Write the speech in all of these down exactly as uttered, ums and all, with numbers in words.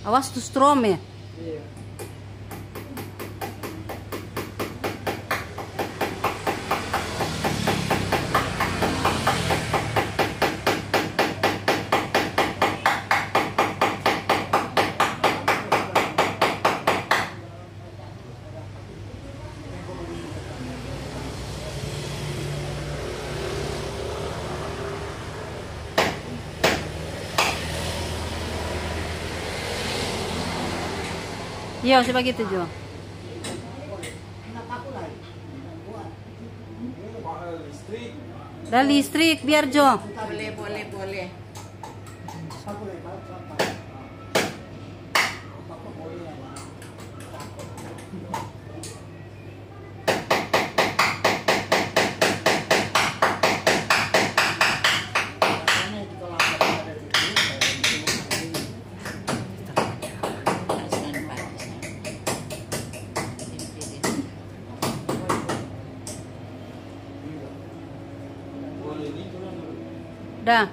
Awas tuh strom ya. Iya. Iya, coba gitu Jo. Dah listrik biar Jo. Boleh, boleh, boleh. Dah.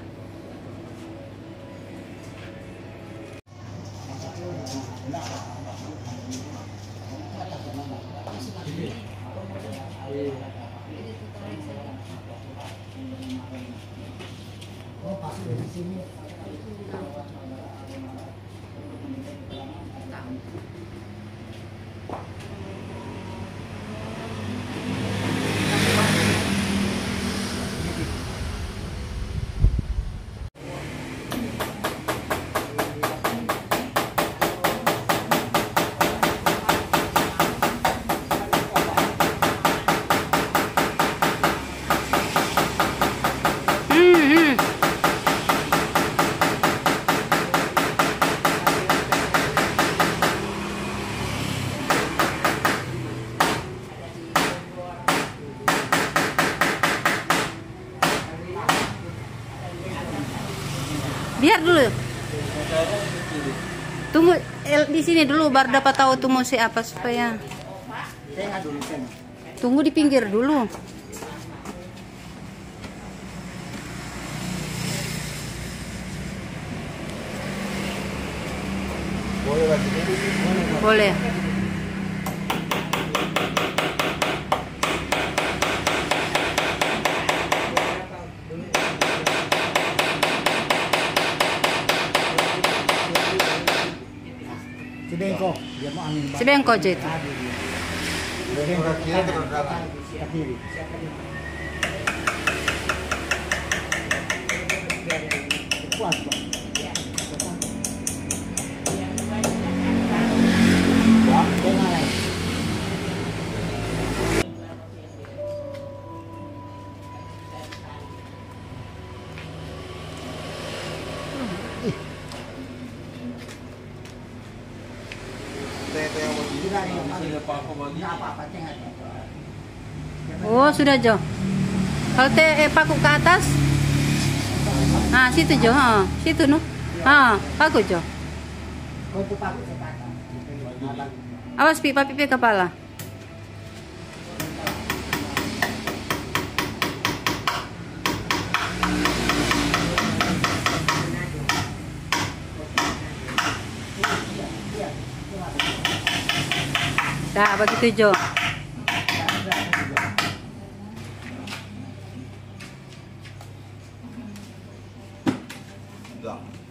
Oh, pasti dari sini. Biar dulu. Tunggu El, di sini dulu baru dapat tahu tuh mau si apa supaya. Tunggu di pinggir dulu. Boleh lagi. Boleh. Sebengkok, dia mau angin. Sebengkok aja itu. Sebengkok kiri terus kanan. Kiri. Kuat, Pak. Wah, dengar. Oh, sudah Jo. Kalau teh eh, paku ke atas. Nah, situ Jo, ha. Situ nu. Ha, paku Jo. Awas pipa pipi kepala. Dah, begitu Jo. Enggak.